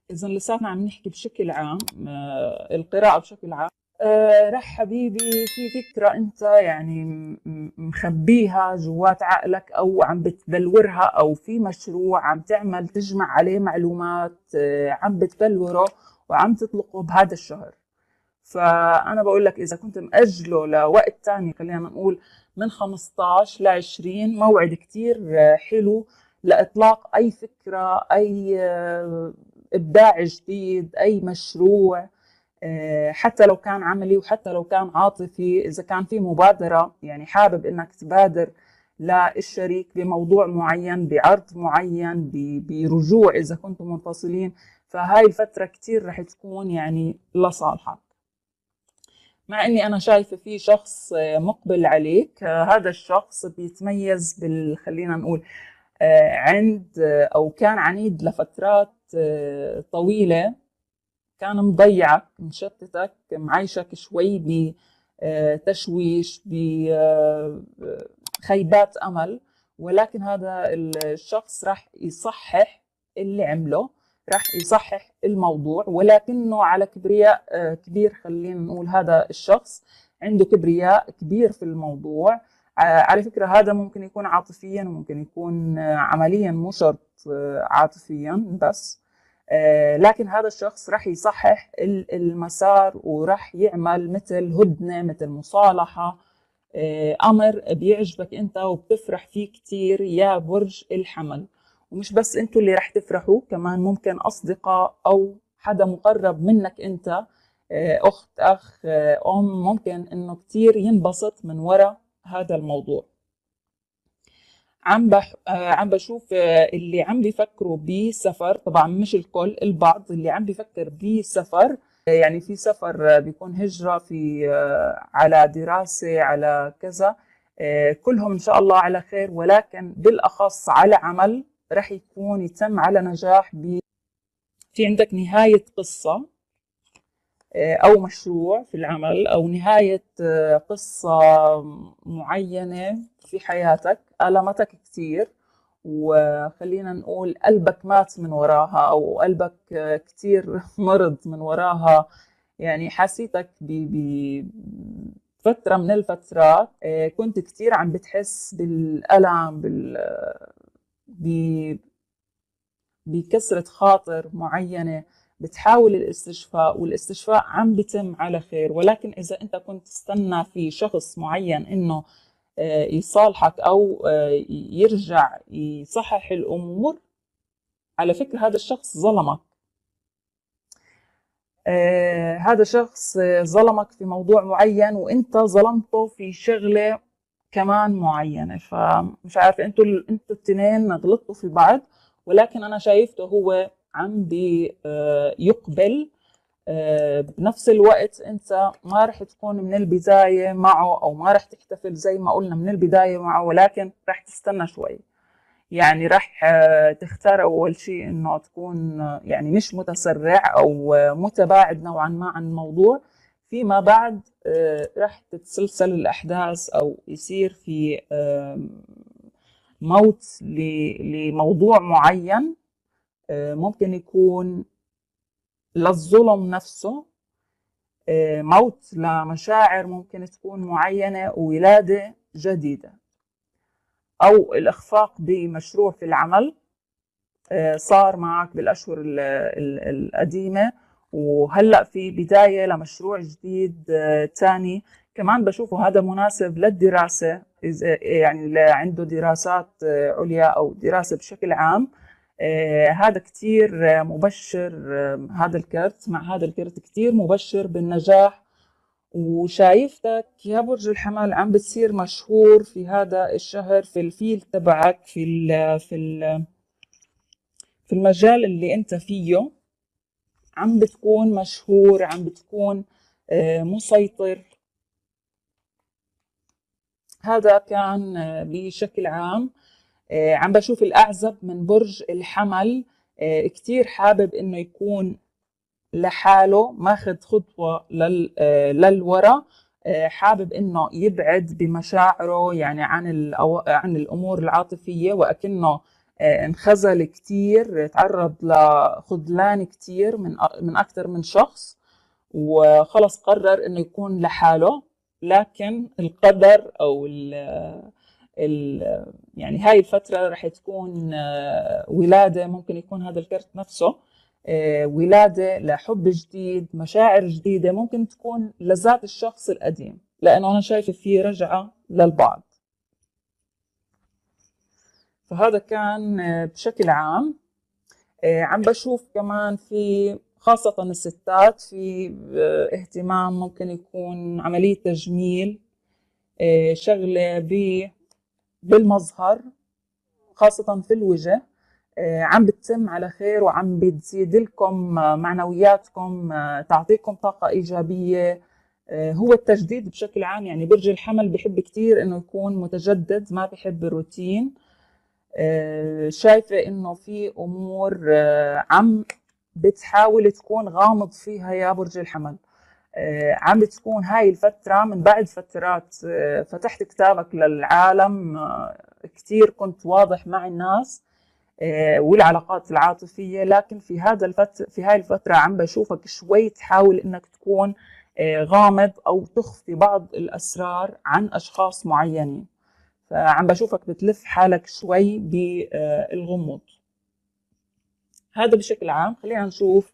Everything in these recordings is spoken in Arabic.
إذا لساتنا عم نحكي بشكل عام، القراءة بشكل عام، رح حبيبي في فكرة أنت يعني مخبيها جوات عقلك أو عم بتبلورها، أو في مشروع عم تعمل تجمع عليه معلومات، عم بتبلوره وعم تطلقه بهذا الشهر. فأنا بقول لك إذا كنت مأجله لوقت تاني، خلينا نقول من 15 ل 20، موعد كتير حلو لإطلاق أي فكرة، أي إبداع جديد، أي مشروع، حتى لو كان عملي وحتى لو كان عاطفي. إذا كان في مبادرة، يعني حابب إنك تبادر للشريك بموضوع معين، بعرض معين، برجوع إذا كنتم منفصلين، فهاي الفترة كتير رح تكون يعني لصالحك. مع إني أنا شايفة في شخص مقبل عليك، هذا الشخص بيتميز خلينا نقول عند أو كان عنيد لفترات طويلة، كان مضيعك، مشتتك، معيشك شوي بتشويش، بخيبات أمل. ولكن هذا الشخص راح يصحح اللي عمله، راح يصحح الموضوع، ولكنه على كبرياء كبير. خلينا نقول هذا الشخص عنده كبرياء كبير في الموضوع. على فكرة هذا ممكن يكون عاطفيا وممكن يكون عمليا، مو شرط عاطفيا بس. لكن هذا الشخص راح يصحح المسار وراح يعمل مثل هدنة، مثل مصالحة، أمر بيعجبك أنت وبتفرح فيه كتير يا برج الحمل. ومش بس أنتوا اللي راح تفرحوا، كمان ممكن أصدقاء أو حدا مقرب منك أنت، أخت، أخ، أم، ممكن إنه كتير ينبسط من وراء هذا الموضوع. عم بشوف اللي عم بيفكروا بسفر، طبعا مش الكل، البعض اللي عم بيفكر بسفر، يعني في سفر بيكون هجرة، في على دراسة، على كذا، كلهم إن شاء الله على خير، ولكن بالأخص على عمل رح يكون يتم على نجاح. في عندك نهاية قصة أو مشروع في العمل، أو نهاية قصة معينة في حياتك ألمتك كتير، وخلينا نقول قلبك مات من وراها، أو قلبك كتير مرض من وراها. يعني حسيتك بفترة من الفترات كنت كتير عم بتحس بالألم، بكسرة خاطر معينة، بتحاول الاستشفاء، والاستشفاء عم بيتم على خير. ولكن إذا أنت كنت تستنى في شخص معين إنه يصالحك أو يرجع يصحح الأمور، على فكرة هذا الشخص ظلمك. هذا شخص ظلمك في موضوع معين، وانت ظلمته في شغلة كمان معينة. فمش عارفة انتوا التنين غلطتوا في بعض، ولكن انا شايفته هو عم يقبل. بنفس الوقت انت ما رح تكون من البداية معه، او ما رح تحتفل زي ما قلنا من البداية معه، ولكن رح تستنى شوي. يعني راح تختار أول شيء إنه تكون يعني مش متسرع أو متباعد نوعا ما عن الموضوع. فيما بعد راح تتسلسل الأحداث، أو يصير في موت لموضوع معين، ممكن يكون للظلم نفسه، موت لمشاعر ممكن تكون معينة، وولادة جديدة، أو الإخفاق بمشروع في العمل صار معك بالأشهر القديمة، وهلأ في بداية لمشروع جديد تاني. كمان بشوفه هذا مناسب للدراسة، إذا يعني اللي عنده دراسات عليا أو دراسة بشكل عام. هذا كتير مبشر، هذا الكرت مع هذا الكرت كتير مبشر بالنجاح. وشايفتك يا برج الحمل عم بتصير مشهور في هذا الشهر في الفيل تبعك، في المجال اللي انت فيه، عم بتكون مشهور، عم بتكون مسيطر. هذا كان بشكل عام. عم بشوف الأعزب من برج الحمل كتير حابب انه يكون لحاله، ماخذ خطوة للوراء، حابب انه يبعد بمشاعره يعني عن الامور العاطفية، وأكنه انخذل كتير، تعرض لخذلان كتير من أكثر من شخص، وخلص قرر إنه يكون لحاله. لكن القدر أو ال يعني هاي الفترة رح تكون ولادة، ممكن يكون هذا الكرت نفسه ولادة لحب جديد، مشاعر جديدة، ممكن تكون لذات الشخص القديم، لأنه أنا شايفة فيه رجعة للبعض. فهذا كان بشكل عام. عم بشوف كمان في خاصة الستات في اهتمام، ممكن يكون عملية تجميل، شغلة بالمظهر خاصة في الوجه، عم بتتم على خير وعم بتزيد لكم معنوياتكم، تعطيكم طاقة إيجابية. هو التجديد بشكل عام، يعني برج الحمل بحب كتير إنه يكون متجدد، ما بحب الروتين. شايفة إنه في أمور عم بتحاول تكون غامض فيها يا برج الحمل. عم بتكون هاي الفترة من بعد فترات فتحت كتابك للعالم، كتير كنت واضح مع الناس والعلاقات العاطفية، لكن في هاي الفترة عم بشوفك شوي تحاول إنك تكون غامض أو تخفي بعض الأسرار عن أشخاص معينين. فعم بشوفك بتلف حالك شوي بالغموض. هذا بشكل عام. خلينا نشوف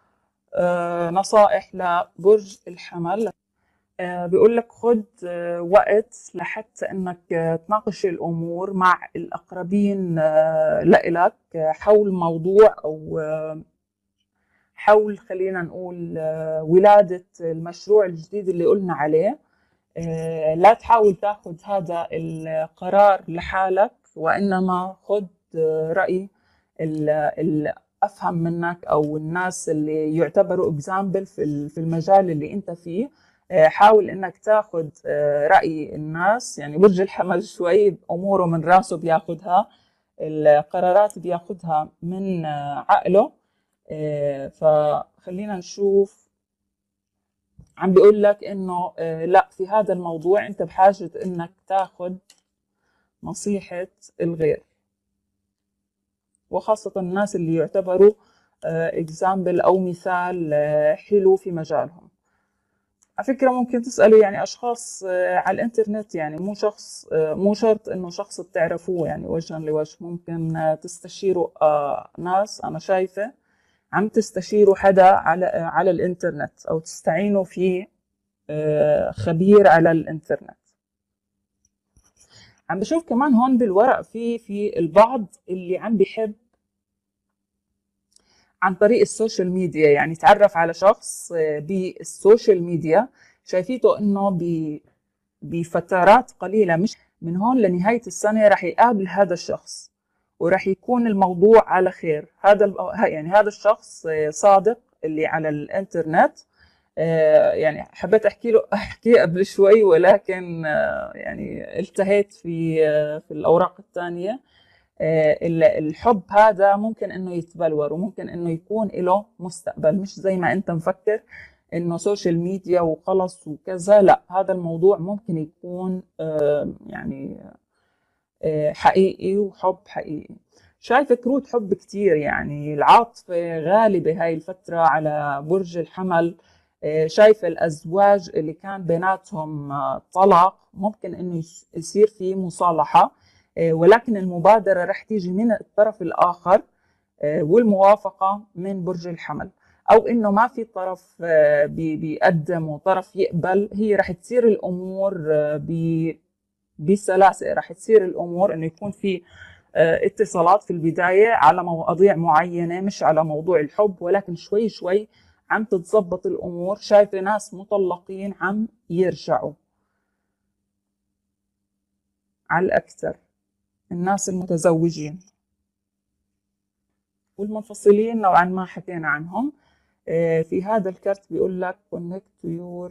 نصائح لبرج الحمل. بيقول لك خد وقت لحتى انك تناقش الامور مع الاقربين لإلك حول موضوع او حول، خلينا نقول، ولادة المشروع الجديد اللي قلنا عليه. لا تحاول تاخذ هذا القرار لحالك، وانما خد رأي الافهم منك او الناس اللي يعتبروا اكزامبل في المجال اللي انت فيه. حاول انك تاخذ رأي الناس. يعني برج الحمل شوي اموره من راسه بياخذها، القرارات بياخذها من عقله. فخلينا نشوف. عم بيقول لك انه لا، في هذا الموضوع انت بحاجة انك تاخذ نصيحة الغير، وخاصة الناس اللي يعتبروا اكزامبل او مثال حلو في مجالهم. على فكرة ممكن تسألوا يعني أشخاص على الإنترنت، يعني مو شرط إنه شخص بتعرفوه يعني وجها لوجه. ممكن تستشيروا ناس، أنا شايفة عم تستشيروا حدا على الإنترنت، أو تستعينوا في خبير على الإنترنت. عم بشوف كمان هون بالورق في البعض اللي عم بيحب عن طريق السوشيال ميديا، يعني تعرف على شخص بالسوشيال ميديا، شايفيته انه بفترات قليلة، مش من هون لنهاية السنة، رح يقابل هذا الشخص ورح يكون الموضوع على خير. يعني هذا الشخص صادق اللي على الانترنت. يعني حبيت احكي قبل شوي، ولكن يعني التهيت في الاوراق الثانية. الحب هذا ممكن انه يتبلور، وممكن انه يكون له مستقبل، مش زي ما انت مفكر انه سوشيال ميديا وخلص وكذا. لا، هذا الموضوع ممكن يكون يعني حقيقي، وحب حقيقي. شايفة كروت حب كتير، يعني العاطفة غالبة هاي الفترة على برج الحمل. شايفة الأزواج اللي كان بيناتهم طلاق، ممكن إنه يصير في مصالحة، ولكن المبادرة رح تيجي من الطرف الآخر، والموافقة من برج الحمل، أو إنه ما في طرف بيقدم وطرف يقبل. هي رح تصير الأمور بسلاسة، رح تصير الأمور إنه يكون في اتصالات في البداية على مواضيع معينة، مش على موضوع الحب، ولكن شوي شوي عم تتظبط الأمور. شايفة ناس مطلقين عم يرجعوا على الأكثر، الناس المتزوجين والمنفصلين نوعا ما حكينا عنهم. في هذا الكرت بيقول لك connect to your،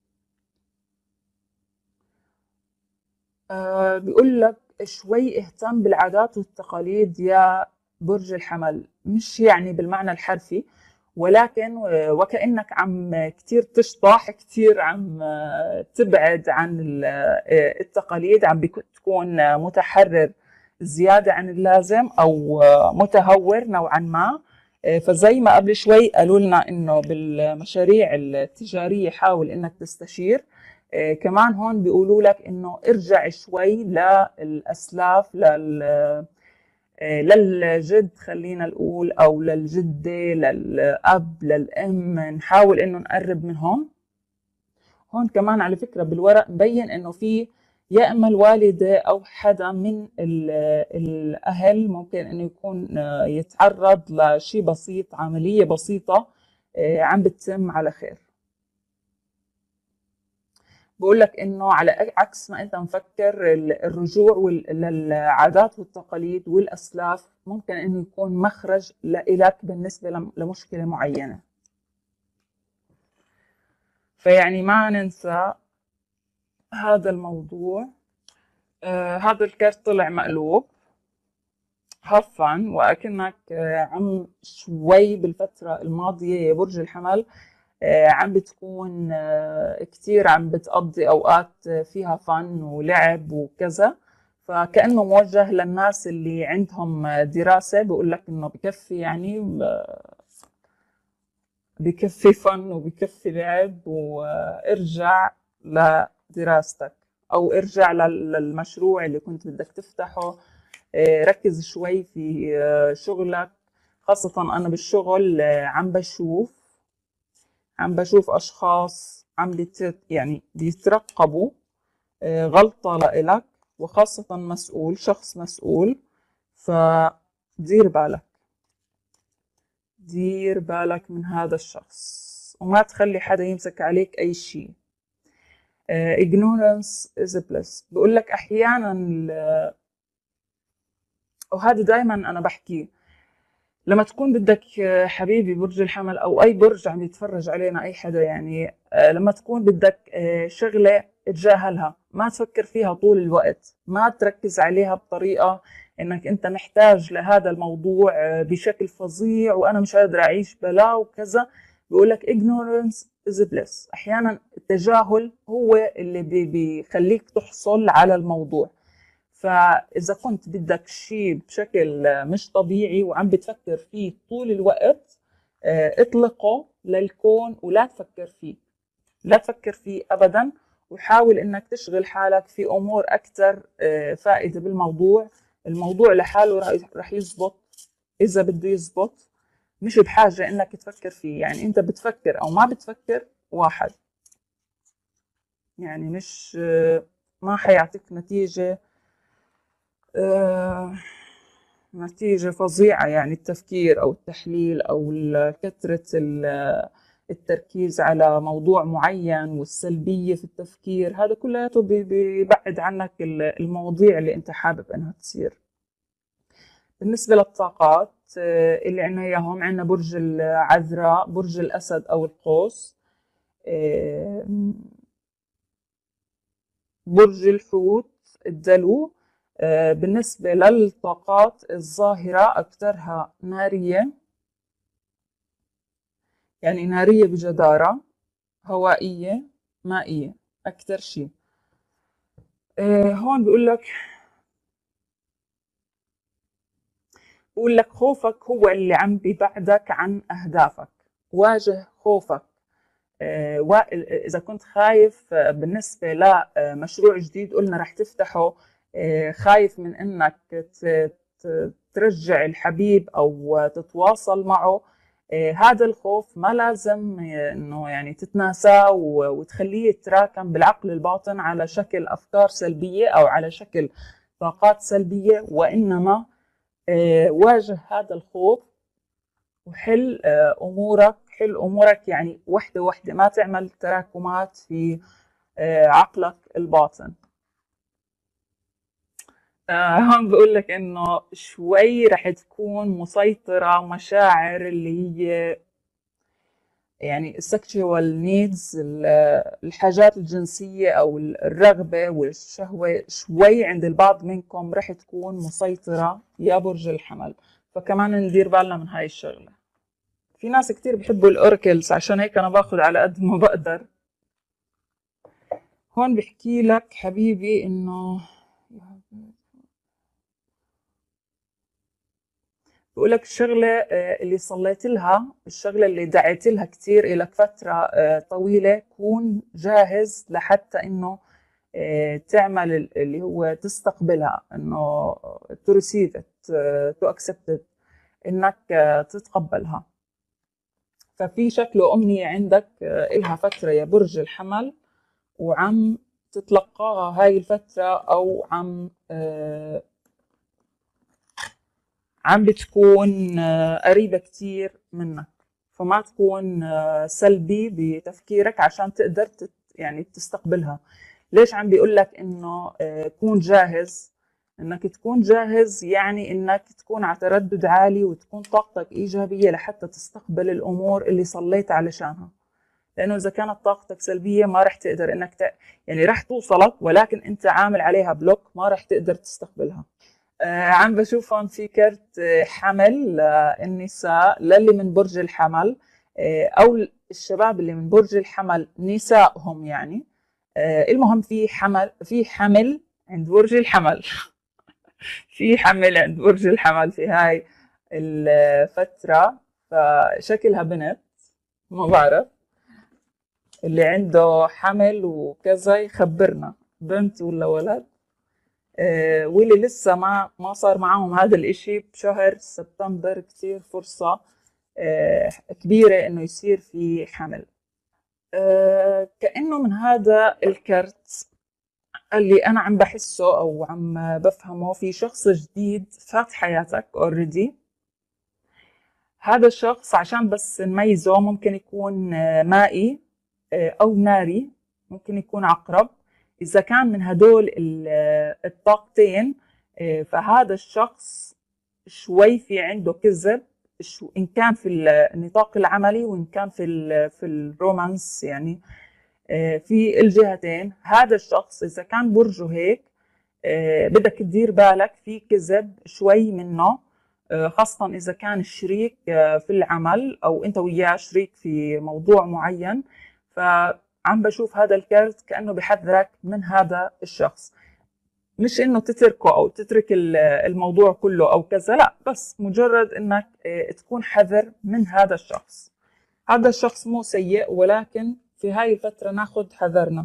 بيقول لك شوي اهتم بالعادات والتقاليد يا برج الحمل، مش يعني بالمعنى الحرفي، ولكن وكأنك عم كتير تشطح، كتير عم تبعد عن التقاليد، عم تكون متحرر زيادة عن اللازم أو متهور نوعا ما. فزي ما قبل شوي قالوا لنا إنه بالمشاريع التجارية حاول إنك تستشير، كمان هون بيقولوا لك إنه ارجع شوي للأسلاف، للجد خلينا نقول، أو للجدة، للأب، للأم، نحاول إنه نقرب منهم. هون كمان على فكرة بالورق مبين إنه في يا إما الوالدة أو حدا من الأهل ممكن إنه يكون يتعرض لشيء بسيط، عملية بسيطة عم بتتم على خير. بقول لك إنه على عكس ما أنت مفكر، الرجوع للعادات والتقاليد والأسلاف ممكن إنه يكون مخرج لإلك بالنسبة لمشكلة معينة. فيعني ما ننسى هذا الموضوع. هذا الكارت طلع مقلوب. هفن وأكنك عم شوي بالفترة الماضية يا برج الحمل عم بتكون كتير عم بتقضي أوقات فيها فن ولعب وكذا، فكأنه موجه للناس اللي عندهم دراسة. بقول لك إنه بكفي، يعني بكفي فن وبكفي لعب، وارجع لدراستك أو ارجع للمشروع اللي كنت بدك تفتحه. ركز شوي في شغلك، خاصة أنا بالشغل عم بشوف أشخاص عم يعني بيترقبوا غلطة لإلك، وخاصة مسؤول، شخص مسؤول. فدير بالك، دير بالك من هذا الشخص وما تخلي حدا يمسك عليك أي شيء. ignorance is a bliss. بقول لك أحيانا، وهذا دايما أنا بحكيه، لما تكون بدك حبيبي برج الحمل أو أي برج عم يتفرج علينا أي حدا، يعني لما تكون بدك شغلة تجاهلها، ما تفكر فيها طول الوقت، ما تركز عليها بطريقة إنك أنت محتاج لهذا الموضوع بشكل فظيع وأنا مش قادر أعيش بلا وكذا. بيقولك ignorance is bliss. أحيانا التجاهل هو اللي بيخليك تحصل على الموضوع. فإذا كنت بدك شيء بشكل مش طبيعي وعم بتفكر فيه طول الوقت، اطلقه للكون ولا تفكر فيه، لا تفكر فيه أبدا، وحاول إنك تشغل حالك في أمور أكثر فائدة بالموضوع. الموضوع لحاله رح يزبط إذا بده يزبط، مش بحاجة إنك تفكر فيه. يعني أنت بتفكر أو ما بتفكر واحد، يعني مش ما حيعطيك نتيجة فظيعة. يعني التفكير أو التحليل أو كثرة التركيز على موضوع معين والسلبية في التفكير، هذا كله بيبعد عنك المواضيع اللي أنت حابب أنها تصير. بالنسبة للطاقات اللي عنا إياهم، عنا برج العذراء، برج الأسد أو القوس، برج الحوت، الدلو. بالنسبة للطاقات الظاهرة أكثرها نارية، يعني نارية بجدارة، هوائية، مائية أكثر شيء. هون بيقول لك خوفك هو اللي عم بيبعدك عن أهدافك. واجه خوفك. إذا كنت خايف بالنسبة لمشروع جديد قلنا رح تفتحه، خايف من إنك ترجع الحبيب أو تتواصل معه، هذا الخوف ما لازم إنه يعني تتناساه وتخليه يتراكم بالعقل الباطن على شكل أفكار سلبية أو على شكل طاقات سلبية، وإنما واجه هذا الخوف وحل أمورك. حل أمورك يعني وحدة وحدة، ما تعمل تراكمات في عقلك الباطن. هون بقول لك إنه شوي رح تكون مسيطرة مشاعر اللي هي يعني sexual needs، الحاجات الجنسية أو الرغبة والشهوة، شوي عند البعض منكم رح تكون مسيطرة يا برج الحمل. فكمان ندير بالنا من هاي الشغلة. في ناس كتير بحبوا الأوركلز، عشان هيك أنا باخد على قد ما بقدر. هون بحكي لك حبيبي إنه بقولك الشغلة اللي صليت لها، الشغلة اللي دعيت لها كتير إلك فترة طويلة، كون جاهز لحتى إنه تعمل اللي هو تستقبلها، إنه to receive it to accept it، إنك تتقبلها. ففي شكله أمنية عندك إلها فترة يا برج الحمل، وعم تتلقاها هاي الفترة، أو عم بتكون قريبة كتير منك. فما تكون سلبي بتفكيرك عشان تقدر يعني تستقبلها. ليش عم بيقول لك إنه كون جاهز؟ إنك تكون جاهز يعني إنك تكون على تردد عالي، وتكون طاقتك إيجابية لحتى تستقبل الأمور اللي صليت علشانها. لأنه إذا كانت طاقتك سلبية ما رح تقدر إنك يعني رح توصلك، ولكن أنت عامل عليها بلوك، ما رح تقدر تستقبلها. عم بشوف هون في كرت حمل النساء للي من برج الحمل، أو الشباب اللي من برج الحمل نسائهم يعني. المهم في حمل عند برج الحمل في حمل عند برج الحمل في هاي الفترة. فشكلها بنت، ما بعرف، اللي عنده حمل وكذا يخبرنا بنت ولا ولد. واللي لسه ما صار معهم هذا الاشي بشهر سبتمبر، كتير فرصة كبيرة انه يصير في حمل. كأنه من هذا الكرت اللي انا عم بحسه او عم بفهمه، في شخص جديد فات حياتك اوريدي. هذا الشخص عشان بس نميزه ممكن يكون مائي او ناري، ممكن يكون عقرب. إذا كان من هدول الطاقتين، فهذا الشخص شوي في عنده كذب، إن كان في النطاق العملي وإن كان في الرومانس يعني. في الجهتين هذا الشخص إذا كان برجه هيك، بدك تدير بالك في كذب شوي منه، خاصة إذا كان الشريك في العمل أو أنت وياه شريك في موضوع معين. فعم بشوف هذا الكارت كأنه بحذرك من هذا الشخص، مش إنه تتركه أو تترك الموضوع كله أو كذا، لا، بس مجرد إنك تكون حذر من هذا الشخص. هذا الشخص مو سيء، ولكن في هاي الفترة ناخد حذرنا.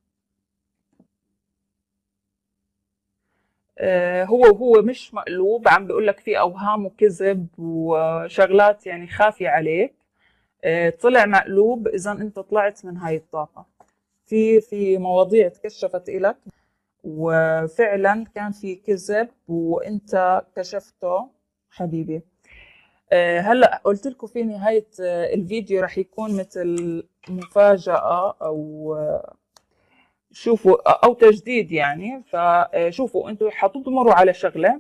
هو مش مقلوب، عم بيقول لك في اوهام وكذب وشغلات يعني خافية عليك. طلع مقلوب اذا انت طلعت من هاي الطاقة. في مواضيع تكشفت إلك، وفعلا كان في كذب وانت كشفته حبيبي. هلا قلت لكم في نهاية الفيديو رح يكون مثل مفاجأة او شوفوا او تجديد يعني. فشوفوا انتم حتضمروا على شغله،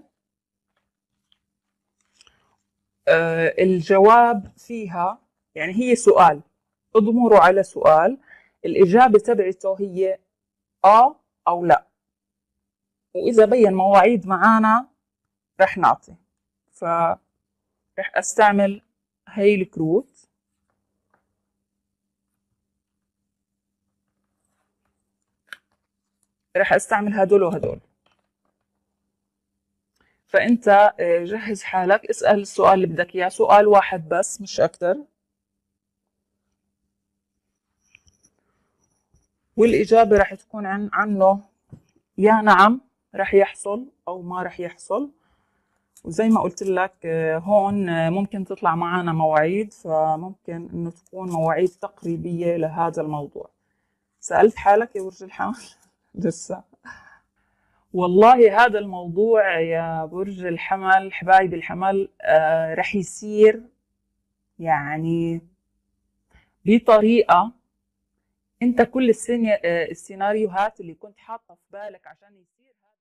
الجواب فيها يعني هي سؤال، اضمروا على سؤال، الاجابه تبعته هي او لا. واذا بين مواعيد معانا رح نعطي. فرح استعمل هي الكروت. رح استعمل هدول وهدول. فانت جهز حالك، اسال السؤال اللي بدك اياه، سؤال واحد بس مش اكثر، والإجابة رح تكون عنه يا نعم رح يحصل أو ما رح يحصل. وزي ما قلت لك هون ممكن تطلع معنا مواعيد، فممكن إنه تكون مواعيد تقريبية لهذا الموضوع. سألت حالك يا برج الحمل؟ لسه. والله هذا الموضوع يا برج الحمل، حبايبي الحمل، رح يصير يعني بطريقة انت كل السيناريوهات اللي كنت حاطه في بالك عشان يصير